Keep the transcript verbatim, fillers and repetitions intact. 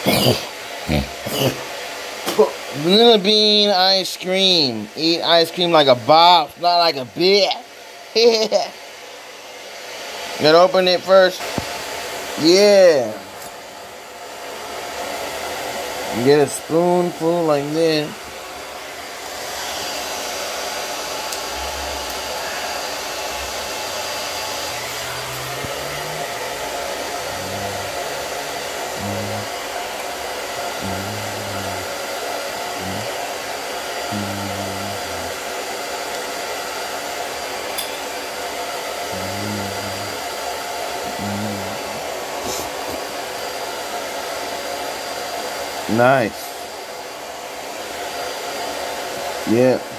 Vanilla bean ice cream. Eat ice cream like a boss, not like a bitch. Gotta open it first. Yeah. Get a spoonful like this. Nice. Yeah.